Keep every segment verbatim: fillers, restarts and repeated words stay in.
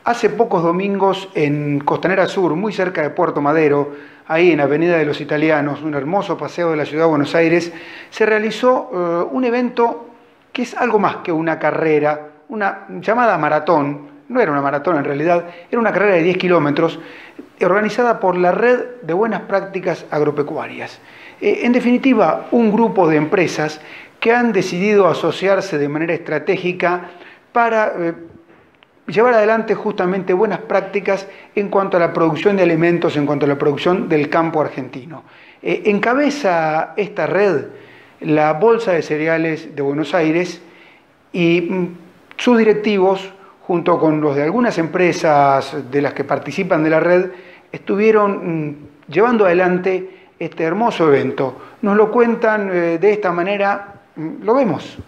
Hace pocos domingos en Costanera Sur, muy cerca de Puerto Madero, ahí en Avenida de los Italianos, un hermoso paseo de la ciudad de Buenos Aires, se realizó uh, un evento que es algo más que una carrera, una llamada maratón. No era una maratón en realidad, era una carrera de diez kilómetros, organizada por la Red de Buenas Prácticas Agropecuarias. Eh, en definitiva, un grupo de empresas que han decidido asociarse de manera estratégica para eh, llevar adelante justamente buenas prácticas en cuanto a la producción de alimentos, en cuanto a la producción del campo argentino. Eh, encabeza esta red la Bolsa de Cereales de Buenos Aires y mm, sus directivos, junto con los de algunas empresas de las que participan de la red, estuvieron mm, llevando adelante este hermoso evento. Nos lo cuentan eh, de esta manera, mm, lo vemos.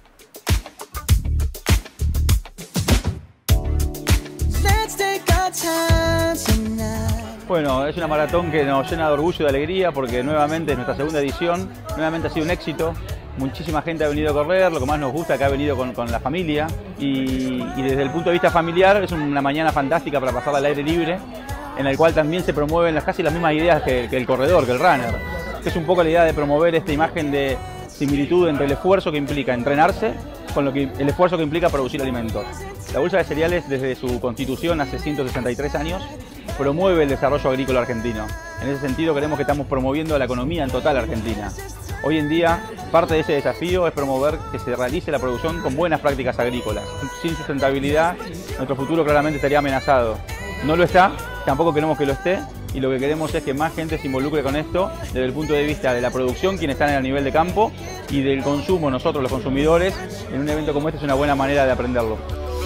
Bueno, es una maratón que nos llena de orgullo y de alegría porque nuevamente es nuestra segunda edición, nuevamente ha sido un éxito, muchísima gente ha venido a correr, lo que más nos gusta es que ha venido con, con la familia y, y desde el punto de vista familiar es una mañana fantástica para pasarla al aire libre, en el cual también se promueven las, casi las mismas ideas que, que el corredor, que el runner, que es un poco la idea de promover esta imagen de similitud entre el esfuerzo que implica entrenarse con lo que, el esfuerzo que implica producir alimentos. La Bolsa de Cereales, desde su constitución hace ciento sesenta y tres años, promueve el desarrollo agrícola argentino. En ese sentido, creemos que estamos promoviendo la economía en total argentina. Hoy en día, parte de ese desafío es promover que se realice la producción con buenas prácticas agrícolas. Sin sustentabilidad, nuestro futuro claramente estaría amenazado. No lo está, tampoco queremos que lo esté, y lo que queremos es que más gente se involucre con esto desde el punto de vista de la producción, quienes están en el nivel de campo, y del consumo, nosotros los consumidores. En un evento como este es una buena manera de aprenderlo.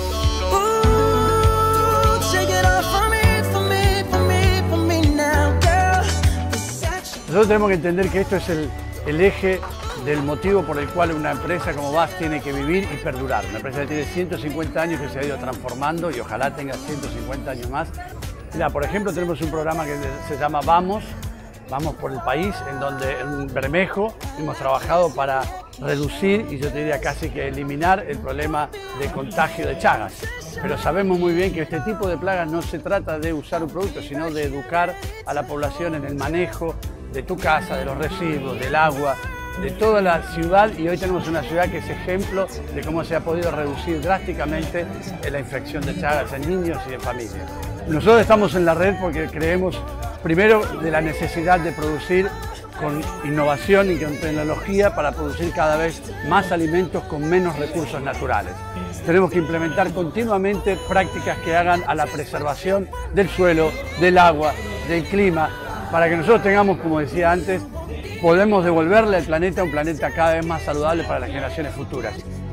Nosotros tenemos que entender que esto es el, el eje del motivo por el cual una empresa como B A S tiene que vivir y perdurar. Una empresa que tiene ciento cincuenta años, que se ha ido transformando y ojalá tenga ciento cincuenta años más. Mira, por ejemplo, tenemos un programa que se llama Vamos, Vamos por el País, en donde en Bermejo hemos trabajado para reducir, y yo te diría casi que eliminar, el problema de contagio de Chagas. Pero sabemos muy bien que este tipo de plagas no se trata de usar un producto, sino de educar a la población en el manejo de tu casa, de los residuos, del agua, de toda la ciudad, y hoy tenemos una ciudad que es ejemplo de cómo se ha podido reducir drásticamente la infección de Chagas en niños y en familias. Nosotros estamos en la red porque creemos, primero, de la necesidad de producir con innovación y con tecnología para producir cada vez más alimentos con menos recursos naturales. Tenemos que implementar continuamente prácticas que hagan a la preservación del suelo, del agua, del clima, para que nosotros tengamos, como decía antes, podemos devolverle al planeta un planeta cada vez más saludable para las generaciones futuras.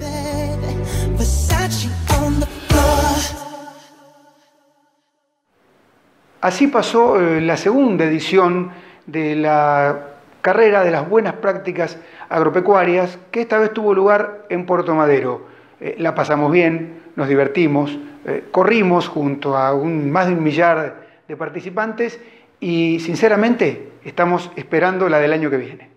Así pasó eh, la segunda edición de la carrera de las buenas prácticas agropecuarias, que esta vez tuvo lugar en Puerto Madero. Eh, la pasamos bien, nos divertimos, eh, corrimos junto a un, más de un millar de participantes y sinceramente estamos esperando la del año que viene.